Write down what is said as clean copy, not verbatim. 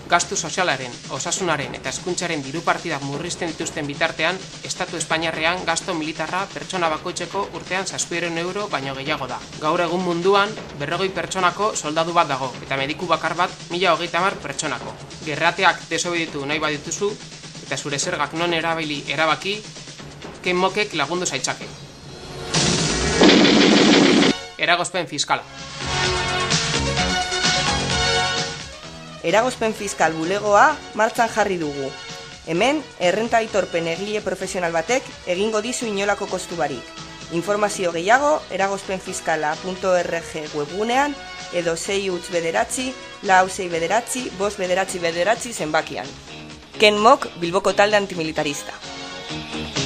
Gastu sozialaren, osasunaren eta hezkuntzaren diru partidak murrizten dituzten bitartean, Estatu Espainiarrean gasto militarra pertsona bakoitzeko urtean 700 euro baino gehiago da. Gaur egun munduan 40 pertsonako soldadu bat dago, eta mediku bakar bat 1030 pertsonako. Gerrateak desobeditu nahi badituzu, eta zure zergak non erabili erabaki, Ken Mokek lagundu zaitzake. Eragozpen fiskala. Eragozpen fiskal bulegoa martxan jarri dugu. Hemen, errenta aitorpen egile profesional batek egingo dizu inolako kostu barik. Informazio gehiago, eragozpenfiskala.org webgunean edo 6-9-4-4-5-9-5 zenbakian. Ken Mok, Bilboko talde antimilitarista.